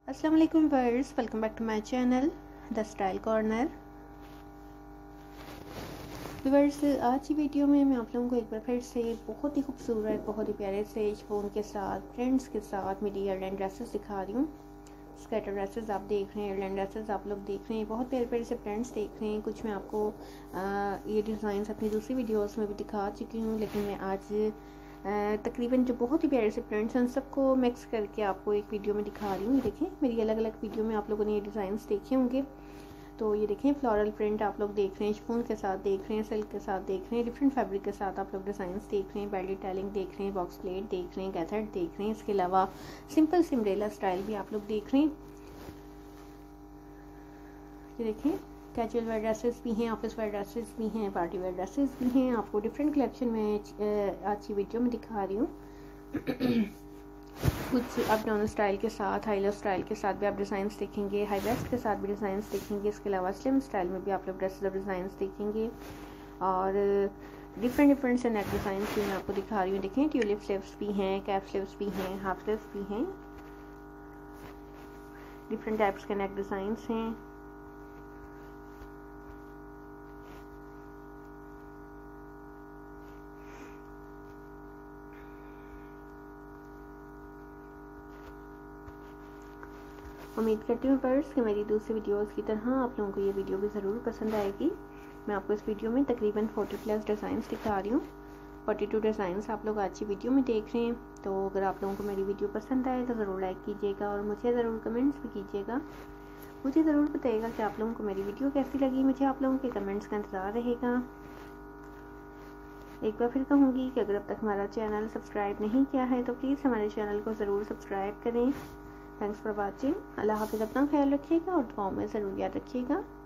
अस्सलाम वालेकुम viewers, welcome back to my channel the style corner. Viewers, आज की वीडियो में मैं आप लोगों को एक बार फिर से बहुत ही खूबसूरत, बहुत ही प्यारे से शिफॉन के साथ, प्रिंट्स के साथ मेरी एयरलाइन ड्रेसेस दिखा रही हूँ। स्कर्टर ड्रेसेस आप देख रहे हैं, एयरलाइन ड्रेसेस आप लोग देख रहे हैं, बहुत प्यारे प्यारे से प्रिंट्स देख रहे हैं। कुछ मैं आपको ये डिज़ाइंस अपनी दूसरी वीडियोस में भी दिखा चुकी हूँ, लेकिन मैं आज तकरीबन जो बहुत ही प्यारे से प्रिंट्स हैं उन सबको मिक्स करके आपको एक वीडियो में दिखा रही हूँ। ये देखें, मेरी अलग अलग वीडियो में आप लोगों ने ये डिज़ाइंस देखे होंगे। तो ये देखें, फ्लोरल प्रिंट आप लोग देख रहे हैं, शिफॉन के साथ देख रहे हैं, सिल्क के साथ देख रहे हैं, डिफरेंट फैब्रिक के साथ आप लोग डिज़ाइंस देख रहे हैं, बेल डिटेलिंग देख रहे हैं, बॉक्स प्लेट देख रहे हैं, गैथर्ड देख रहे हैं। इसके अलावा सिंपल सिमरेला स्टाइल भी आप लोग देख रहे हैं। ये देखें, कैजुअल वेयर ड्रेसेस भी हैं, ऑफिस वेयर ड्रेसेस भी हैं, पार्टी वेयर ड्रेसेस भी हैं। आपको डिफरेंट कलेक्शन में आज की वीडियो में दिखा रही हूँ। कुछ अप डाउन स्टाइल के साथ, हाई लो स्टाइल के साथ भी आप डिज़ाइंस देखेंगे, हाई वेस्ट के साथ भी डिज़ाइंस देखेंगे। इसके अलावा स्लिम स्टाइल में भी आप लोग ड्रेसेस और डिज़ाइंस देखेंगे, और डिफरेंट से नेक डिज़ाइंस भी मैं आपको दिखा रही हूँ। देखें, ट्यूलिप स्लीव्स भी हैं, कैप स्लीव्स भी हैं, हाफ स्लीव्स भी हैं, डिफरेंट टाइप्स के नेक डिज़ाइंस हैं। उम्मीद करती हूँ व्यूअर्स कि मेरी दूसरी वीडियोस की तरह आप लोगों को ये वीडियो भी ज़रूर पसंद आएगी। मैं आपको इस वीडियो में तकरीबन 40+ डिज़ाइंस दिखा रही हूँ। 42 डिज़ाइंस आप लोग आज की वीडियो में देख रहे हैं। तो अगर आप लोगों को मेरी वीडियो पसंद आए तो ज़रूर लाइक कीजिएगा और मुझे ज़रूर कमेंट्स भी कीजिएगा। मुझे ज़रूर बताइएगा कि आप लोगों को मेरी वीडियो कैसी लगी। मुझे आप लोगों के कमेंट्स का इंतज़ार रहेगा। एक बार फिर कहूँगी कि अगर अब तक हमारा चैनल सब्सक्राइब नहीं किया है तो प्लीज़ हमारे चैनल को ज़रूर सब्सक्राइब करें। Thanks for watching. अल्लाह हाफिज़। अपना ख्याल रखिएगा और दुआओं में ज़रूर याद रखिएगा।